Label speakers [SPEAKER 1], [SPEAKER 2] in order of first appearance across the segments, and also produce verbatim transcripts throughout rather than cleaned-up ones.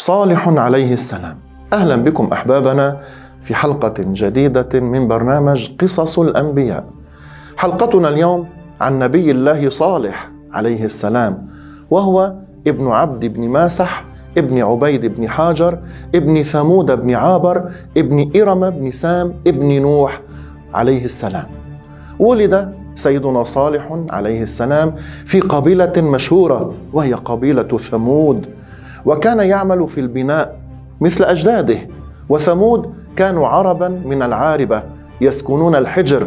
[SPEAKER 1] صالح عليه السلام. أهلا بكم أحبابنا في حلقة جديدة من برنامج قصص الأنبياء. حلقتنا اليوم عن نبي الله صالح عليه السلام، وهو ابن عبد بن ماسح ابن عبيد بن حاجر ابن ثمود بن عابر ابن إرم بن سام ابن نوح عليه السلام. ولد سيدنا صالح عليه السلام في قبيلة مشهورة وهي قبيلة ثمود، وكان يعمل في البناء مثل أجداده. وثمود كانوا عربا من العاربة يسكنون الحجر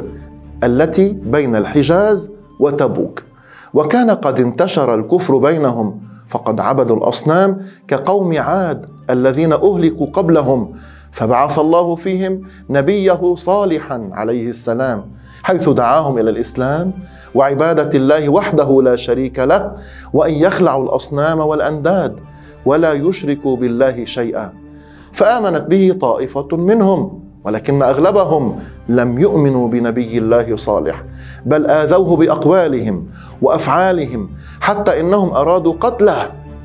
[SPEAKER 1] التي بين الحجاز وتبوك، وكان قد انتشر الكفر بينهم فقد عبدوا الأصنام كقوم عاد الذين أهلكوا قبلهم، فبعث الله فيهم نبيه صالحا عليه السلام حيث دعاهم إلى الإسلام وعبادة الله وحده لا شريك له، وأن يخلعوا الأصنام والأنداد ولا يشركوا بالله شيئا. فآمنت به طائفة منهم، ولكن أغلبهم لم يؤمنوا بنبي الله صالح، بل آذوه بأقوالهم وأفعالهم حتى إنهم أرادوا قتله.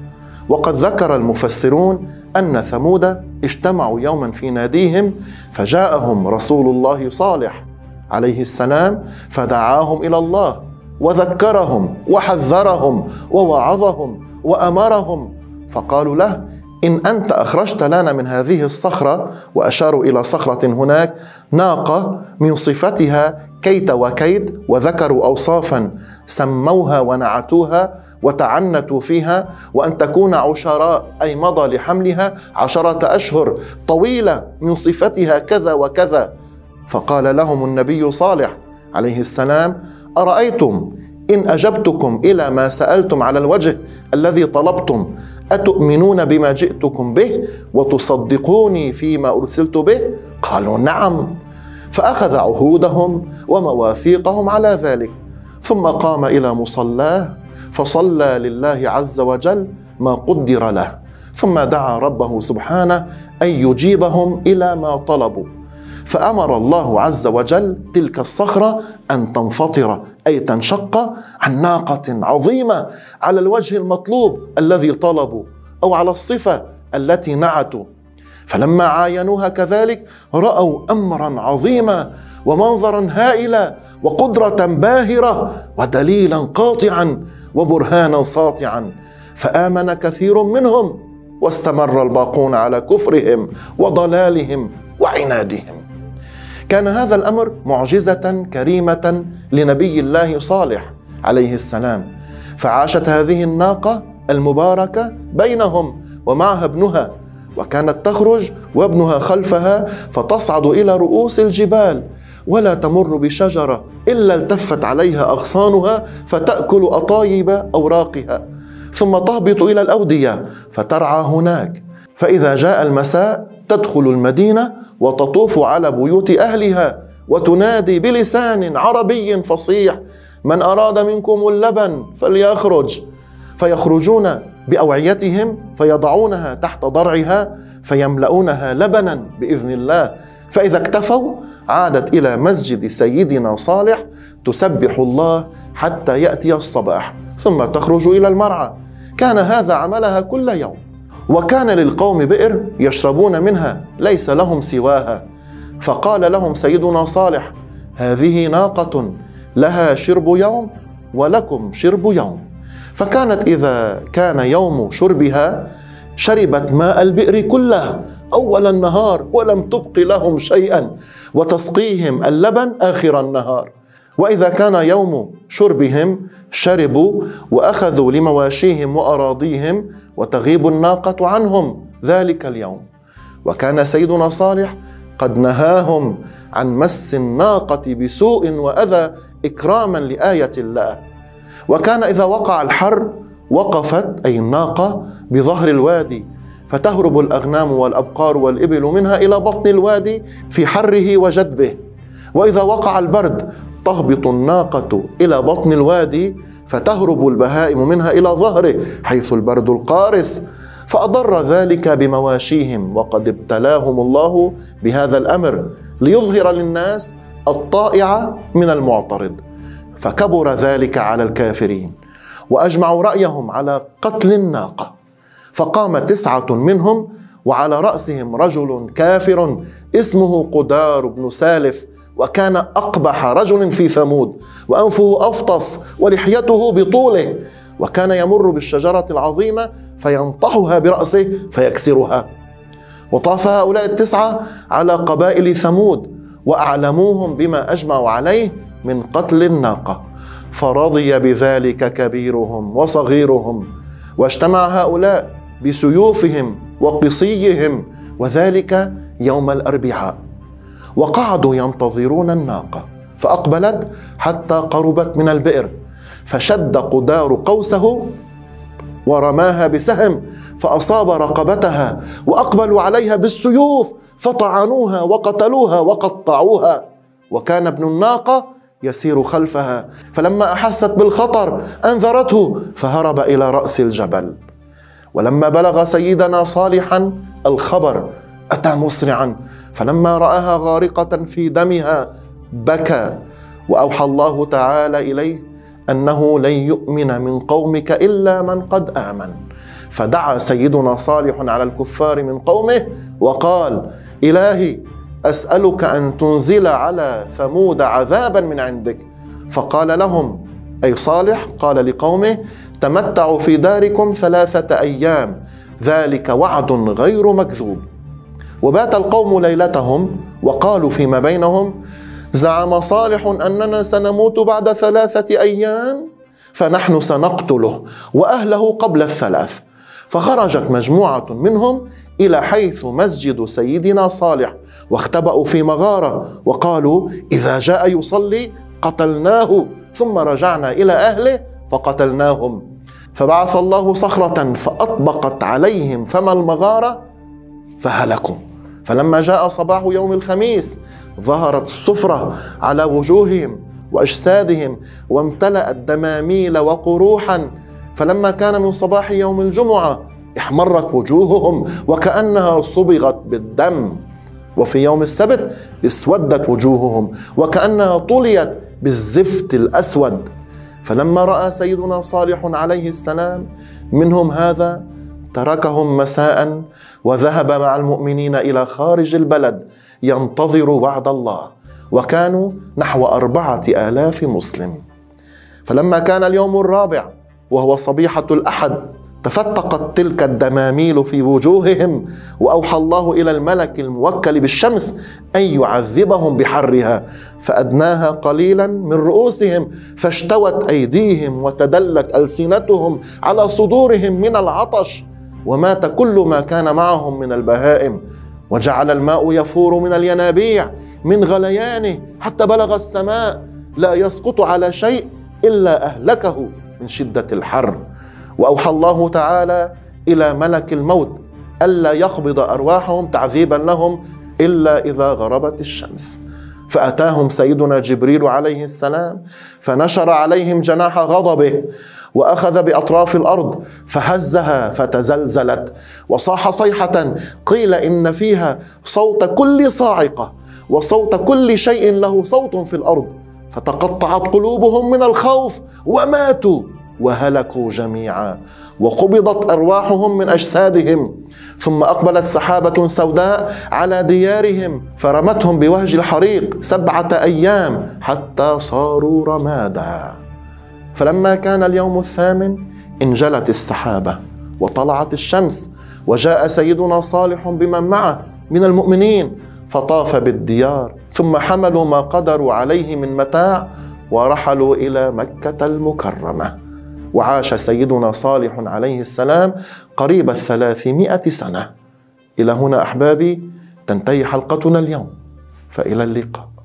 [SPEAKER 1] وقد ذكر المفسرون أن ثمود اجتمعوا يوما في ناديهم، فجاءهم رسول الله صالح عليه السلام فدعاهم إلى الله وذكرهم وحذرهم ووعظهم وأمرهم، فقالوا له: إن أنت أخرجت لنا من هذه الصخرة، وأشاروا إلى صخرة هناك، ناقة من صفتها كيت وكيد، وذكروا أوصافا سموها ونعتوها وتعنتوا فيها، وأن تكون عشراء أي مضى لحملها عشرة أشهر، طويلة من صفتها كذا وكذا. فقال لهم النبي صالح عليه السلام: أرأيتم إن أجبتكم إلى ما سألتم على الوجه الذي طلبتم، أتؤمنون بما جئتكم به وتصدقوني فيما أرسلت به؟ قالوا: نعم. فأخذ عهودهم ومواثيقهم على ذلك، ثم قام إلى مصلاه فصلى لله عز وجل ما قدر له، ثم دعا ربه سبحانه أن يجيبهم إلى ما طلبوا. فأمر الله عز وجل تلك الصخرة أن تنفطر أي تنشق عن ناقة عظيمة على الوجه المطلوب الذي طلبوا أو على الصفة التي نعتوا. فلما عاينوها كذلك رأوا أمرا عظيما ومنظرا هائلا وقدرة باهرة ودليلا قاطعا وبرهانا ساطعا، فآمن كثير منهم واستمر الباقون على كفرهم وضلالهم وعنادهم. كان هذا الأمر معجزة كريمة لنبي الله صالح عليه السلام، فعاشت هذه الناقة المباركة بينهم ومعها ابنها، وكانت تخرج وابنها خلفها فتصعد إلى رؤوس الجبال، ولا تمر بشجرة إلا التفت عليها أغصانها فتأكل أطايب أوراقها، ثم تهبط إلى الأودية فترعى هناك. فإذا جاء المساء تدخل المدينة وتطوف على بيوت أهلها وتنادي بلسان عربي فصيح: من أراد منكم اللبن فليخرج. فيخرجون بأوعيتهم فيضعونها تحت ضرعها فيملؤونها لبنا بإذن الله. فإذا اكتفوا عادت إلى مسجد سيدنا صالح تسبح الله حتى يأتي الصباح، ثم تخرج إلى المرعى. كان هذا عملها كل يوم. وكان للقوم بئر يشربون منها ليس لهم سواها، فقال لهم سيدنا صالح: هذه ناقة لها شرب يوم ولكم شرب يوم. فكانت إذا كان يوم شربها شربت ماء البئر كله أول النهار ولم تبق لهم شيئا، وتسقيهم اللبن آخر النهار. وإذا كان يوم شربهم شربوا وأخذوا لمواشيهم وأراضيهم، وتغيب الناقة عنهم ذلك اليوم. وكان سيدنا صالح قد نهاهم عن مس الناقة بسوء وأذى إكراما لآية الله. وكان إذا وقع الحر وقفت أي الناقة بظهر الوادي، فتهرب الأغنام والأبقار والإبل منها إلى بطن الوادي في حره وجدبه. وإذا وقع البرد تهبط الناقة إلى بطن الوادي فتهرب البهائم منها إلى ظهره حيث البرد القارس. فأضر ذلك بمواشيهم، وقد ابتلاهم الله بهذا الأمر ليظهر للناس الطائع من المعترض، فكبر ذلك على الكافرين وأجمعوا رأيهم على قتل الناقة. فقام تسعة منهم وعلى رأسهم رجل كافر اسمه قدار بن سالف، وكان أقبح رجل في ثمود، وأنفه أفطس ولحيته بطوله، وكان يمر بالشجرة العظيمة فينطحها برأسه فيكسرها. وطاف هؤلاء التسعة على قبائل ثمود وأعلموهم بما أجمعوا عليه من قتل الناقة، فرضي بذلك كبيرهم وصغيرهم، واجتمع هؤلاء بسيوفهم وقصيهم، وذلك يوم الأربعاء، وقعدوا ينتظرون الناقة، فأقبلت حتى قربت من البئر، فشد قدار قوسه ورماها بسهم فأصاب رقبتها، وأقبلوا عليها بالسيوف فطعنوها وقتلوها وقطعوها، وكان ابن الناقة يسير خلفها، فلما أحست بالخطر أنذرته فهرب إلى رأس الجبل. ولما بلغ سيدنا صالحا الخبر أتى مسرعا، فلما رآها غارقة في دمها بكى، وأوحى الله تعالى إليه أنه لن يؤمن من قومك إلا من قد آمن، فدعا سيدنا صالح على الكفار من قومه وقال: إلهي أسألك أن تنزل على ثمود عذابا من عندك. فقال لهم، أي صالح قال لقومه: تمتعوا في داركم ثلاثة أيام، ذلك وعد غير مكذوب. وبات القوم ليلتهم وقالوا فيما بينهم: زعم صالح أننا سنموت بعد ثلاثة أيام، فنحن سنقتله وأهله قبل الثلاث. فخرجت مجموعة منهم إلى حيث مسجد سيدنا صالح، واختبأوا في مغارة، وقالوا: إذا جاء يصلي قتلناه، ثم رجعنا إلى أهله فقتلناهم. فبعث الله صخرة فأطبقت عليهم فم المغارة فهلكوا. فلما جاء صباح يوم الخميس ظهرت الصفرة على وجوههم وأجسادهم، وامتلأت دماميل وقروحا. فلما كان من صباح يوم الجمعة احمرت وجوههم وكأنها صبغت بالدم. وفي يوم السبت اسودت وجوههم وكأنها طليت بالزفت الأسود. فلما رأى سيدنا صالح عليه السلام منهم هذا تركهم مساء وذهب مع المؤمنين إلى خارج البلد ينتظر وعد الله، وكانوا نحو أربعة آلاف مسلم. فلما كان اليوم الرابع وهو صبيحة الأحد تفتقت تلك الدماميل في وجوههم، وأوحى الله إلى الملك الموكل بالشمس أن يعذبهم بحرها، فأدناها قليلا من رؤوسهم، فاشتوت أيديهم وتدلت ألسنتهم على صدورهم من العطش، ومات كل ما كان معهم من البهائم، وجعل الماء يفور من الينابيع من غليانه حتى بلغ السماء، لا يسقط على شيء إلا أهلكه من شدة الحر. وأوحى الله تعالى إلى ملك الموت ألا يقبض أرواحهم تعذيبا لهم إلا إذا غربت الشمس. فأتاهم سيدنا جبريل عليه السلام فنشر عليهم جناح غضبه، وأخذ بأطراف الأرض فهزها فتزلزلت، وصاح صيحة قيل إن فيها صوت كل صاعقة وصوت كل شيء له صوت في الأرض، فتقطعت قلوبهم من الخوف وماتوا وهلكوا جميعا، وقبضت أرواحهم من أجسادهم. ثم أقبلت سحابة سوداء على ديارهم فرمتهم بوهج الحريق سبعة أيام حتى صاروا رمادا. فلما كان اليوم الثامن انجلت السحابة وطلعت الشمس، وجاء سيدنا صالح بمن معه من المؤمنين فطاف بالديار، ثم حملوا ما قدروا عليه من متاع ورحلوا إلى مكة المكرمة. وعاش سيدنا صالح عليه السلام قريب الثلاثمائة سنة. إلى هنا أحبابي تنتهي حلقتنا اليوم، فإلى اللقاء.